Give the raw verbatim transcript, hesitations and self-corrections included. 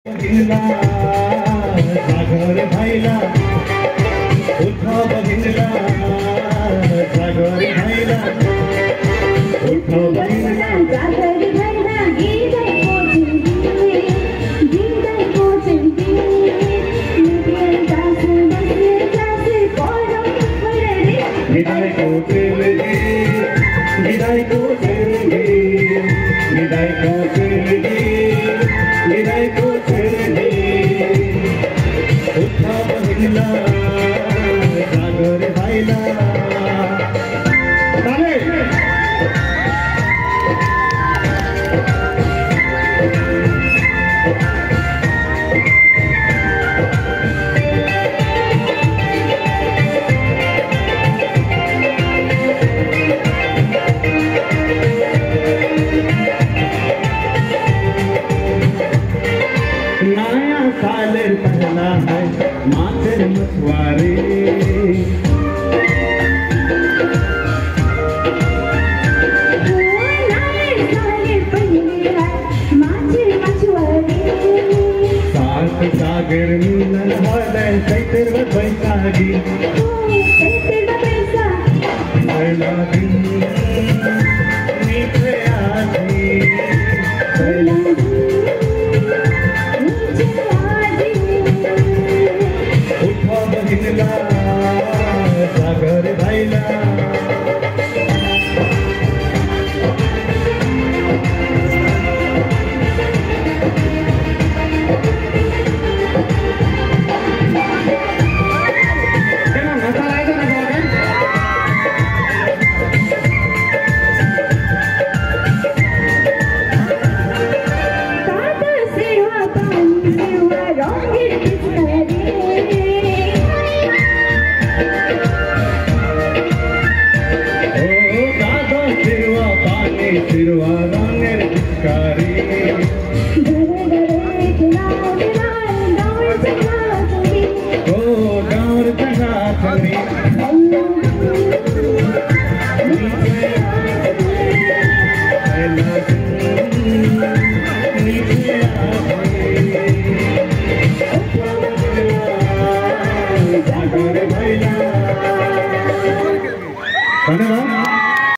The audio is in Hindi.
बघितला सागर भाईला उठा बघितला सागर भाईला उठा बघितला सागर भाईला गीत गीत कोचंदी नित्य दास बसे जासे कोरम पडरे विदाय कोचंदी विदाय कोचंदी विदाय कोचंदी विदाय कोचंदी उठा बघितला सागर भाईला नया साल पहला है माथे मछुआरे सात सागर मिलन हृदय चैतर बैसागी पहला दिन नीचे आधी उठा बघितला सागर भाईला Tirvana